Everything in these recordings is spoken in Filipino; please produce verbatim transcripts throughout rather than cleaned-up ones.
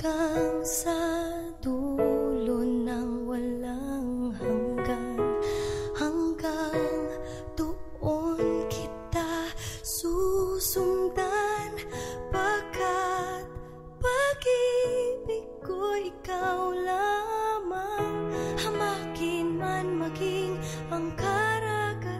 Hanggang sa dulo ng walang hanggan, hanggang doon kita susundan, pagkat pag-ibig ko ikaw lamang, hamakin man maging ang karagatan.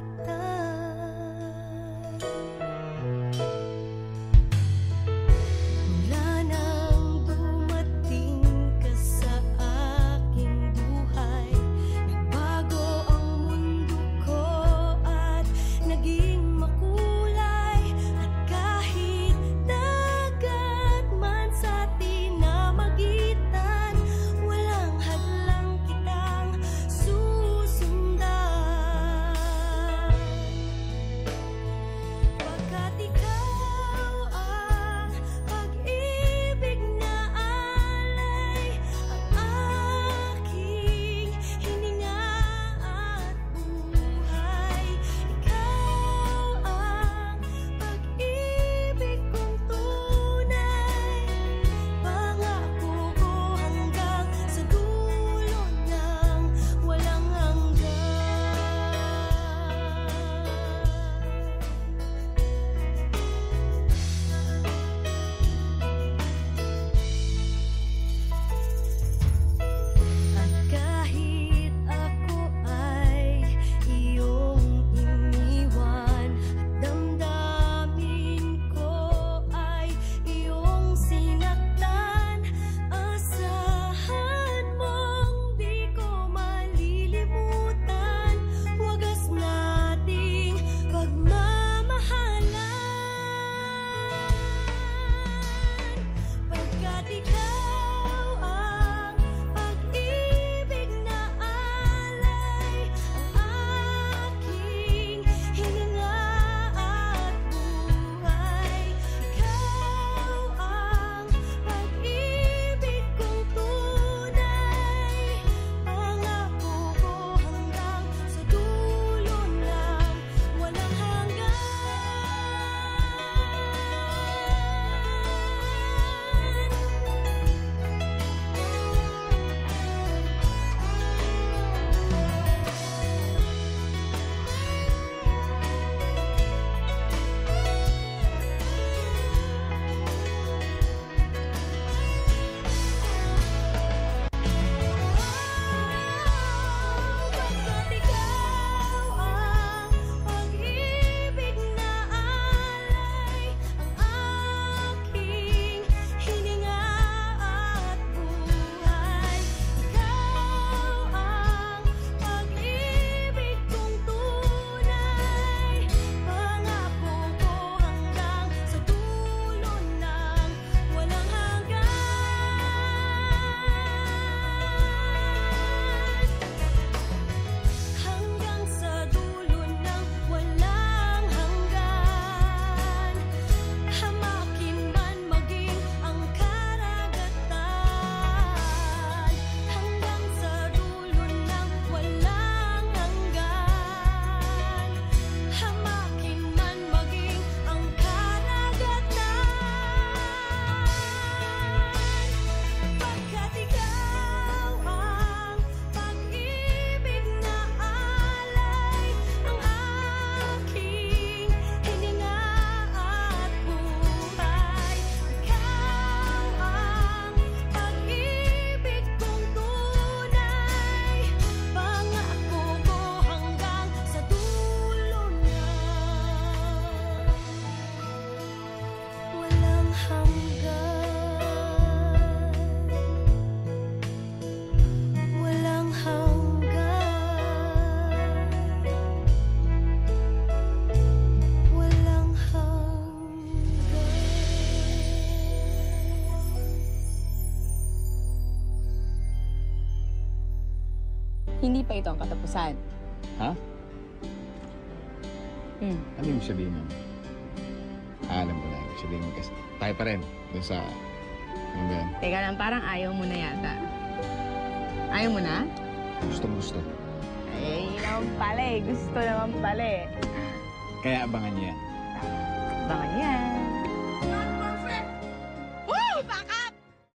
Hindi pa ito ang katapusan. Ha? Hmm. Ano yung sabihin nun? Ah, alam ko na. Sabihin mo kasi tayo pa rin. Doon sa... Ano ba yan? Teka lang, parang ayaw mo na yata. Ayaw mo na? Gusto gusto. Ay, naman pala eh. Gusto naman pala eh. Kaya abangan niya yan.